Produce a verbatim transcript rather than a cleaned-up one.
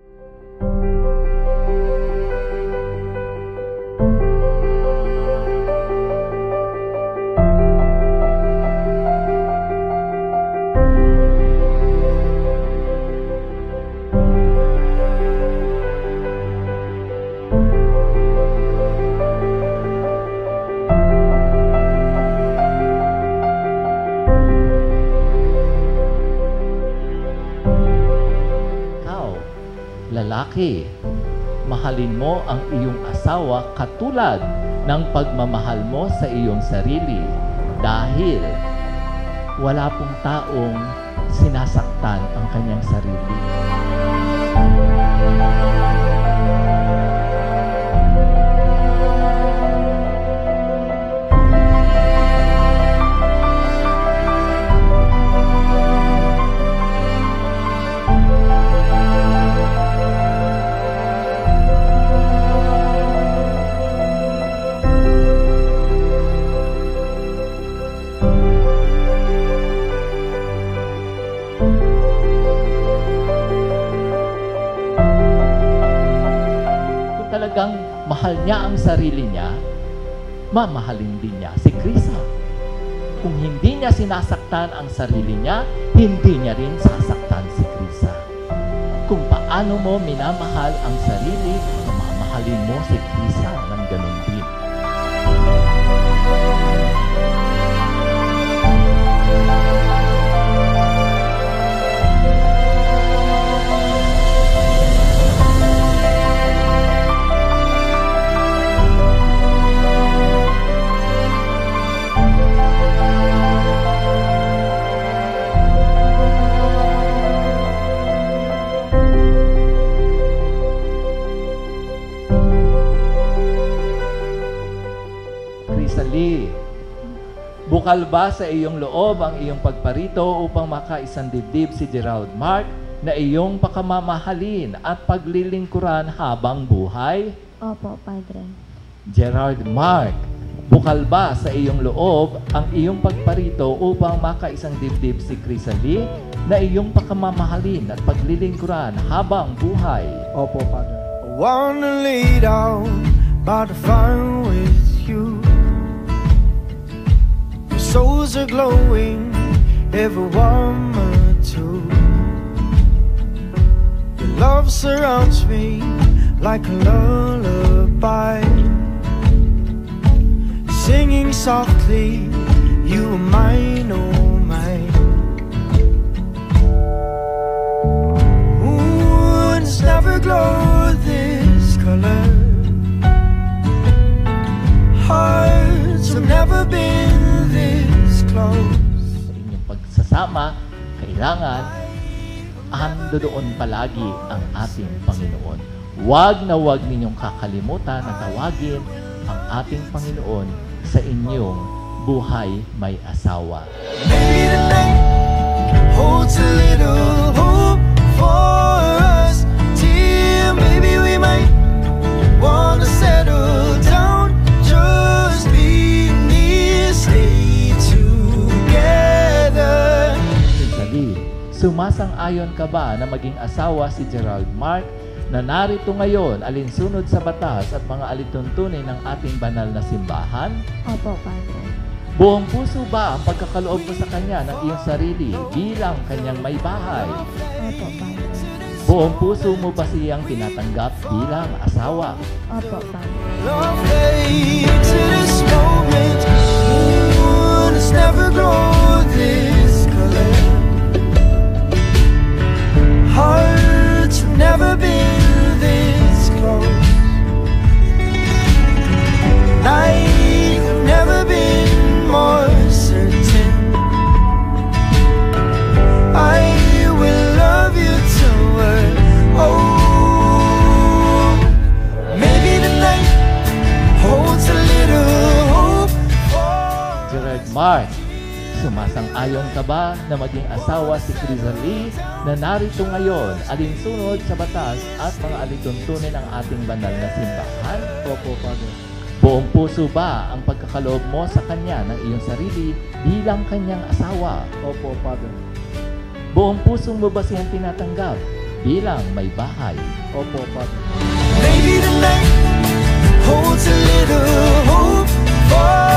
Lalaki, mahalin mo ang iyong asawa katulad ng pagmamahal mo sa iyong sarili dahil wala pong taong sinasaktan ang kanyang sarili. Talagang mahal niya ang sarili niya, mamahalin din niya si Krisa. Kung hindi niya sinasaktan ang sarili niya, hindi niya rin sasaktan si Krisa. Kung paano mo minamahal ang sarili, mamahalin mo si Krisa ng ganun din. Bukal ba sa iyong loob ang iyong pagparito upang makaisang dibdib si Gerald Mark na iyong pakamamahalin at paglilingkuran habang buhay? Opo, Padre. Gerald Mark, bukal ba sa iyong loob ang iyong pagparito upang makaisang dibdib si Crisalie na iyong pakamamahalin at paglilingkuran habang buhay? Opo, Padre. I wanna lay down by the fire with you. Souls are glowing, every warm or two. Your love surrounds me like a lullaby, singing softly, you are mine, oh mine. Ooh, it's never glowed this color. Hearts have never been this close. Sa inyong pagsasama, kailangan andoon palagi ang ating Panginoon. Huwag na huwag ninyong kakalimutan na tawagin ang ating Panginoon sa inyong buhay may asawa. Maybe the night holds a little hope for us, dear. Maybe we might wanna settle down, just be near, stay together. Crisalie, sumasang-ayon ka ba na maging asawa si Gerald Mark na narito ngayon alinsunod sa batas at mga alituntunin ng ating banal na simbahan? Opo, Padre. Buong puso ba ang pagkakaloob mo sa kanya ng iyong sarili bilang kanyang may bahay? Opo, Padre. Buong puso mo ba siyang tinatanggap bilang asawa? Opo, Padre. Love fades to this moment. Ooh, it's never grown this color. Hearts have never been this close. Night have never been more certain. I will love you till we're old. Maybe the night holds a little hope for Gerald Mark, sumasang-ayon ka ba na maging asawa si Crisalie na narito ngayon alinsunod sa batas at mga alituntunin ng ating banal na simbahan? Opo, Father. Buong puso ba ang pagkakaloob mo sa kanya ng iyong sarili bilang kanyang asawa? Opo, Father. Buong puso mo ba siyang tinatanggap bilang may bahay. Opo, Padre. Maybe the night holds a little hope for